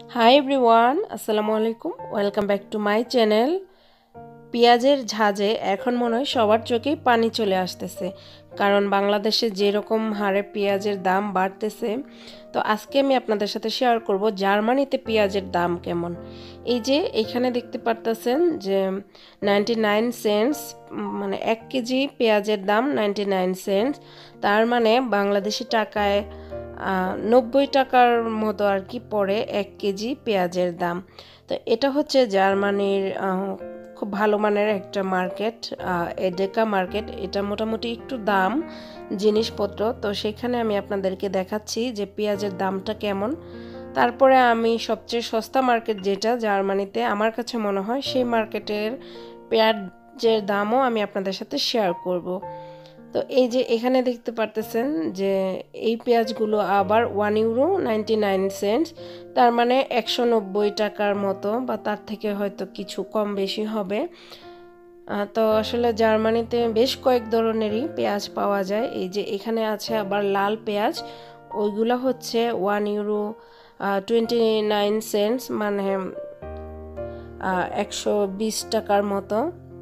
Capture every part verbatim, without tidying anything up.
High everyone, আসসালামু আলাইকুম। Welcome back to my channel. পেঁয়াজের ঝাঁজে এখন মনে হয় সবার চোখেই পানি চলে আসতেছে, কারণ বাংলাদেশে যেরকম হারে পেঁয়াজের দাম বাড়তেছে। তো আজকে আমি আপনাদের সাথে শেয়ার করব জার্মানিতে পেঁয়াজের দাম কেমন। এই যে এখানে দেখতে পারতেছেন যে নাইনটি নাইন সেন্টস, মানে এক কেজি পেঁয়াজের দাম নাইনটি নাইন সেন্টস। তার মানে বাংলাদেশি টাকায় নব্বই টাকার মতো আর কি পড়ে এক কেজি পেঁয়াজের দাম। তো এটা হচ্ছে জার্মানির খুব ভালো মানের একটা মার্কেট, এডেকা মার্কেট। এটা মোটামুটি একটু দাম জিনিসপত্র, তো সেখানে আমি আপনাদেরকে দেখাচ্ছি যে পেঁয়াজের দামটা কেমন। তারপরে আমি সবচেয়ে সস্তা মার্কেট যেটা জার্মানিতে আমার কাছে মনে হয়, সেই মার্কেটের পেঁয়াজের দামও আমি আপনাদের সাথে শেয়ার করব। তো এই যে এখানে দেখতে পারতেছেন যে এই পেঁয়াজগুলো আবার one euro ninety nine cents, তার মানে একশো নব্বই টাকার মতো, বা তার থেকে হয়তো কিছু কম বেশি হবে। তো আসলে জার্মানিতে বেশ কয়েক ধরনেরই পেঁয়াজ পাওয়া যায়। এই যে এখানে আছে আবার লাল পেঁয়াজ, ওইগুলো হচ্ছে one euro twenty nine cents, মানে একশো বিশ টাকার মতো।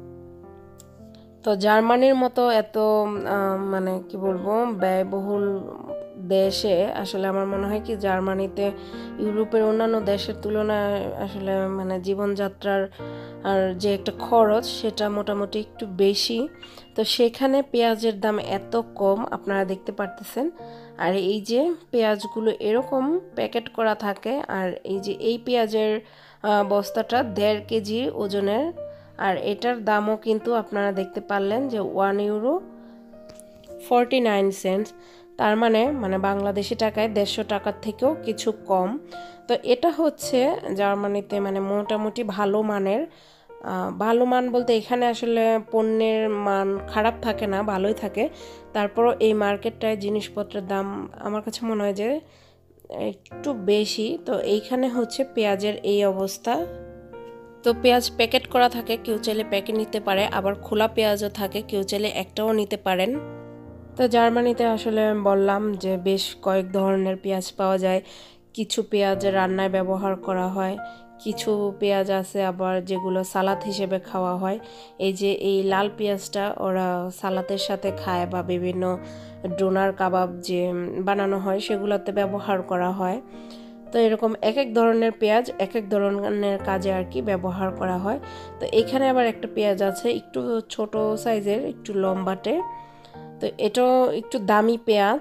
তো জার্মানির মতো এত মানে কি বলবো ব্যয়বহুল দেশে আসলে আমার মনে হয় কি জার্মানিতে ইউরোপের অন্যান্য দেশের তুলনায় আসলে মানে জীবনযাত্রার আর যে একটা খরচ সেটা মোটামুটি একটু বেশি। তো সেখানে পেঁয়াজের দাম এত কম আপনারা দেখতে পারতেছেন। আর এই যে পেঁয়াজগুলো এরকম প্যাকেট করা থাকে, আর এই যে এই পেঁয়াজের বস্তাটা দেড় কেজি ওজনের, আর এটার দামও কিন্তু আপনারা দেখতে পারলেন যে one euro forty nine cents, তার মানে মানে বাংলাদেশি টাকায় দেড়শো টাকার থেকেও কিছু কম। তো এটা হচ্ছে জার্মানিতে মানে মোটামুটি ভালো মানের। ভালো মান বলতে এখানে আসলে পণ্যের মান খারাপ থাকে না, ভালোই থাকে। তারপরও এই মার্কেটটায় জিনিসপত্রের দাম আমার কাছে মনে হয় যে একটু বেশি। তো এইখানে হচ্ছে পেঁয়াজের এই অবস্থা। তো পেঁয়াজ প্যাকেট করা থাকে, কেউ চাইলে প্যাকেট নিতে পারে, আবার খোলা পেঁয়াজও থাকে, কেউ চাইলে একটাও নিতে পারেন। তো জার্মানিতে আসলে বললাম যে বেশ কয়েক ধরনের পেঁয়াজ পাওয়া যায়। কিছু পেঁয়াজ রান্নায় ব্যবহার করা হয়, কিছু পেঁয়াজ আছে আবার যেগুলো সালাদ হিসেবে খাওয়া হয়। এই যে এই লাল পেঁয়াজটা ওরা সালাদের সাথে খায়, বা বিভিন্ন ডোনার কাবাব যে বানানো হয় সেগুলোতে ব্যবহার করা হয়। তো এরকম এক এক ধরনের পেঁয়াজ এক এক ধরনের কাজে আর কি ব্যবহার করা হয়। তো এখানে আবার একটা পেঁয়াজ আছে একটু ছোট সাইজের, একটু লম্বাটে। তো এটাও একটু দামি পেঁয়াজ।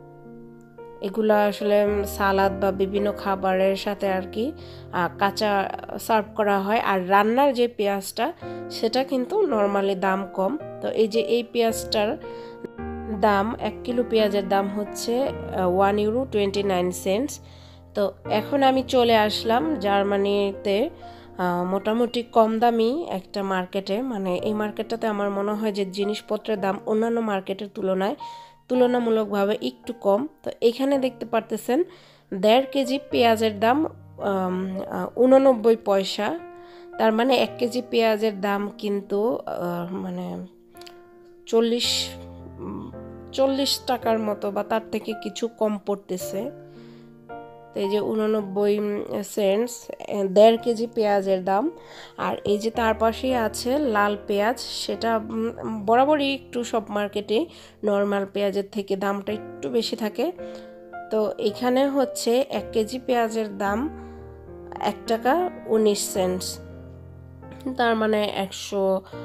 এগুলো আসলে সালাদ বা বিভিন্ন খাবারের সাথে আর কি কাঁচা সার্ভ করা হয়। আর রান্নার যে পেঁয়াজটা সেটা কিন্তু নর্মালি দাম কম। তো এই যে এই পেঁয়াজটার দাম, এক কিলো পেঁয়াজের দাম হচ্ছে one euro twenty nine cents. তো এখন আমি চলে আসলাম জার্মানিতে মোটামুটি কম দামি একটা মার্কেটে। মানে এই মার্কেটটাতে আমার মনে হয় যে জিনিসপত্রের দাম অন্যান্য মার্কেটের তুলনায় তুলনামূলকভাবে একটু কম। তো এখানে দেখতে পারতেছেন দেড় কেজি পেঁয়াজের দাম উননব্বই পয়সা। তার মানে এক কেজি পেঁয়াজের দাম কিন্তু মানে চল্লিশ চল্লিশ টাকার মতো, বা তার থেকে কিছু কম পড়তেছে। তো এই যে উননব্বই সেন্টস দেড় কেজি পেঁয়াজের দাম। আর এই যে তার পাশেই আছে লাল পেঁয়াজ, সেটা বরাবরই একটু সব মার্কেটে নর্মাল পেঁয়াজের থেকে দামটা একটু বেশি থাকে। তো এখানে হচ্ছে এক কেজি পেঁয়াজের দাম এক টাকা উনিশ সেন্টস, তার মানে একশো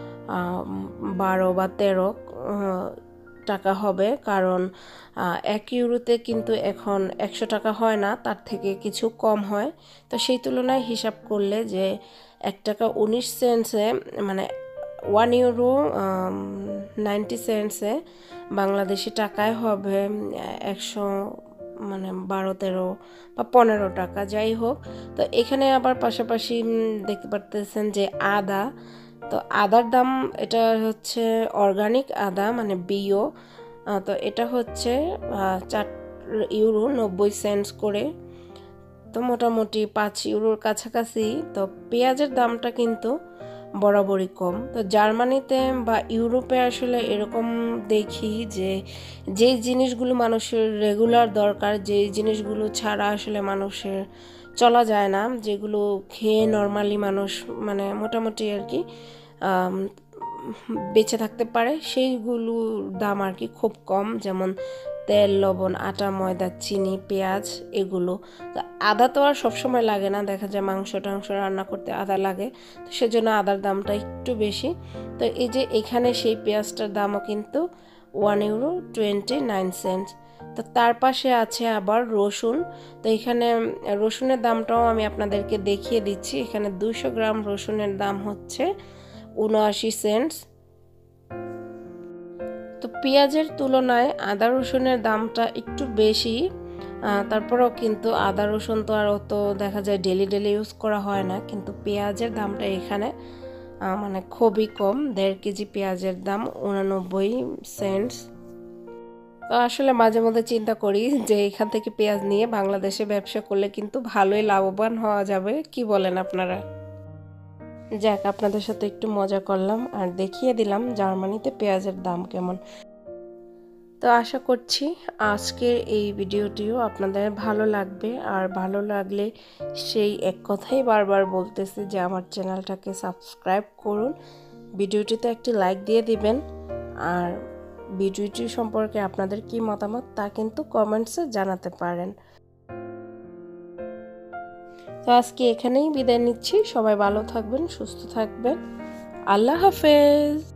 বারো বা তেরো টাকা হবে। কারণ এক ইউরোতে কিন্তু এখন একশো টাকা হয় না, তার থেকে কিছু কম হয়। তো সেই তুলনায় হিসাব করলে যে এক টাকা উনিশ সেন্টসে মানে ওয়ান ইউরো নাইনটি সেন্টসে বাংলাদেশি টাকায় হবে একশো মানে বারো তেরো বা পনেরো টাকা, যাই হোক। তো এখানে আবার পাশাপাশি দেখতে পারতেছেন যে আদা। তো আদার দাম, এটা হচ্ছে অর্গানিক আদা মানে বিও। তো এটা হচ্ছে চার ইউরো নব্বই সেন্টস করে, তো মোটামুটি পাঁচ ইউরোর কাছাকাছি। তো পেঁয়াজের দামটা কিন্তু বরাবরই কম। তো জার্মানিতে বা ইউরোপে আসলে এরকম দেখি যে যেই জিনিসগুলো মানুষের রেগুলার দরকার, যেই জিনিসগুলো ছাড়া আসলে মানুষের চলা যায় না, যেগুলো খেয়ে নর্মালি মানুষ মানে মোটামুটি আর কি বেঁচে থাকতে পারে, সেইগুলোর দাম আর কি খুব কম। যেমন তেল, লবণ, আটা, ময়দা, চিনি, পেঁয়াজ এগুলো। তো আদা তো আর সবসময় লাগে না, দেখা যায় মাংস টাংস রান্না করতে আদা লাগে, তো সেজন্য আদার দামটা একটু বেশি। তো এই যে এখানে সেই পেঁয়াজটার দামও কিন্তু one euro twenty nine cent. তো তার পাশে আছে আবার রসুন। তো এখানে রসুনের দামটাও আমি আপনাদেরকে দেখিয়ে দিচ্ছি। এখানে দুশো গ্রাম রসুনের দাম হচ্ছে উনআশি সেন্টস। তো পেঁয়াজের তুলনায় আদা রসুনের দামটা একটু বেশি, তারপরেও কিন্তু আদা রসুন তো আর অত দেখা যায় ডেলি ডেলি ইউজ করা হয় না, কিন্তু পেঁয়াজের দামটা এখানে মানে খুবই কম। দেড় কেজি পেঁয়াজের দাম উনানব্বই সেন্টস। তো আসলে মাঝে মধ্যে চিন্তা করি যে এখান থেকে পেঁয়াজ নিয়ে বাংলাদেশে ব্যবসা করলে কিন্তু ভালোই লাভবান হওয়া যাবে, কি বলেন আপনারা? যাক, আপনাদের সাথে একটু মজা করলাম আর দেখিয়ে দিলাম জার্মানিতে পেঁয়াজের দাম কেমন। তো আশা করছি আজকের এই ভিডিওটিও আপনাদের ভালো লাগবে। আর ভালো লাগলে সেই এক কথাই বারবার বলতেছি যে আমার চ্যানেলটাকে সাবস্ক্রাইব করুন, ভিডিওটিতে একটি লাইক দিয়ে দিবেন। আর ভিডিওটি সম্পর্কে আপনাদের কি মতামত তা কিন্তু কমেন্টসে জানাতে পারেন। তো আজকে এখানেই বিদায় নিচ্ছি। সবাই ভালো থাকবেন, সুস্থ থাকবেন। আল্লাহ হাফেজ।